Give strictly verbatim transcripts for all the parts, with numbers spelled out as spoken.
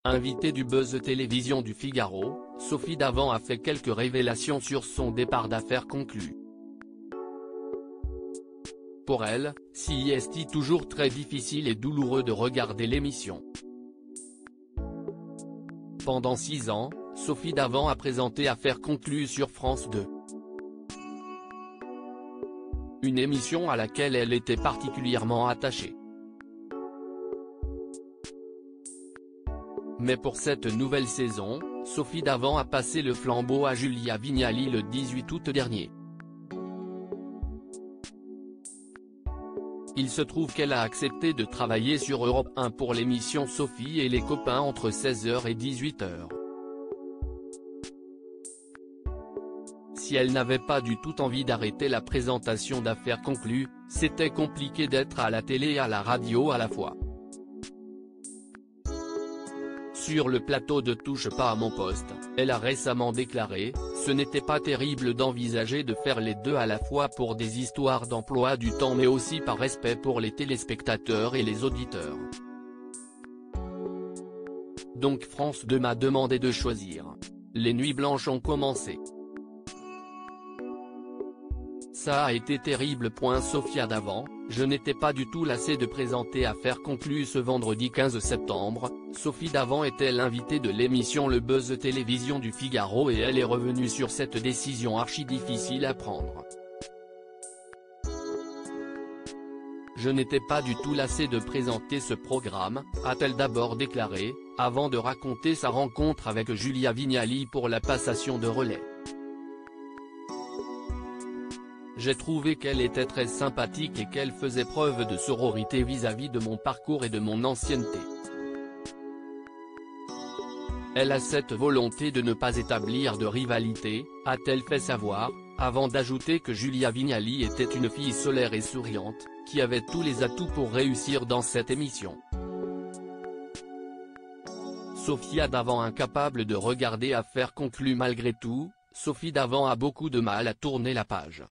Invitée du Buzz Télévision du Figaro, Sophie Davant a fait quelques révélations sur son départ d'Affaires conclues. Pour elle, si est toujours très difficile et douloureux de regarder l'émission. Pendant six ans, Sophie Davant a présenté Affaires conclues sur France deux. Une émission à laquelle elle était particulièrement attachée. Mais pour cette nouvelle saison, Sophie Davant a passé le flambeau à Julia Vignali le dix-huit août dernier. Il se trouve qu'elle a accepté de travailler sur Europe un pour l'émission Sophie et les copains entre seize heures et dix-huit heures. Si elle n'avait pas du tout envie d'arrêter la présentation d'Affaires conclues, c'était compliqué d'être à la télé et à la radio à la fois. Sur le plateau de Touche pas à mon poste, elle a récemment déclaré « Ce n'était pas terrible d'envisager de faire les deux à la fois pour des histoires d'emploi du temps mais aussi par respect pour les téléspectateurs et les auditeurs. Donc France deux m'a demandé de choisir. Les nuits blanches ont commencé. Ça a été terrible. Sophia Davant, je n'étais pas du tout lassée de présenter Affaires conclues ce vendredi quinze septembre, Sophie Davant était l'invitée de l'émission Le Buzz Télévision du Figaro et elle est revenue sur cette décision archi difficile à prendre. Je n'étais pas du tout lassée de présenter ce programme, a-t-elle d'abord déclaré, avant de raconter sa rencontre avec Julia Vignali pour la passation de relais. J'ai trouvé qu'elle était très sympathique et qu'elle faisait preuve de sororité vis-à-vis de mon parcours et de mon ancienneté. Elle a cette volonté de ne pas établir de rivalité, a-t-elle fait savoir, avant d'ajouter que Julia Vignali était une fille solaire et souriante, qui avait tous les atouts pour réussir dans cette émission. Sophia Davant incapable de regarder Affaires conclues malgré tout, Sophie Davant a beaucoup de mal à tourner la page.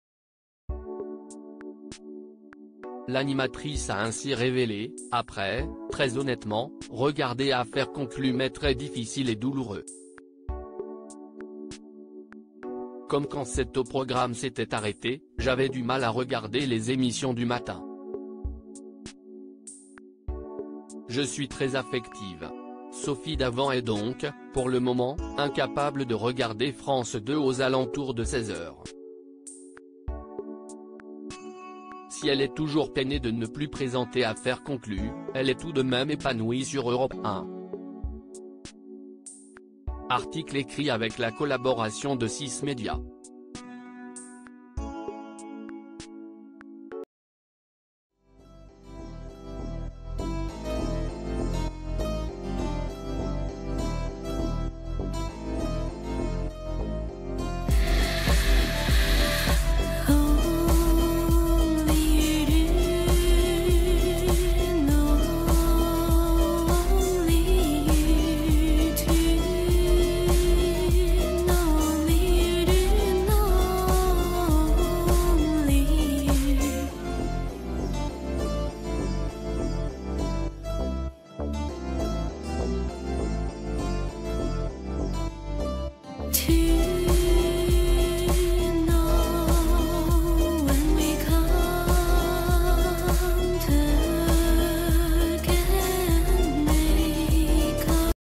L'animatrice a ainsi révélé, après, très honnêtement, regarder Affaires conclues m'est très difficile et douloureux. Comme quand cet au programme s'était arrêté, j'avais du mal à regarder les émissions du matin. Je suis très affective. Sophie Davant est donc, pour le moment, incapable de regarder France deux aux alentours de seize heures. Si elle est toujours peinée de ne plus présenter Affaires conclues, elle est tout de même épanouie sur Europe un. Article écrit avec la collaboration de six médias.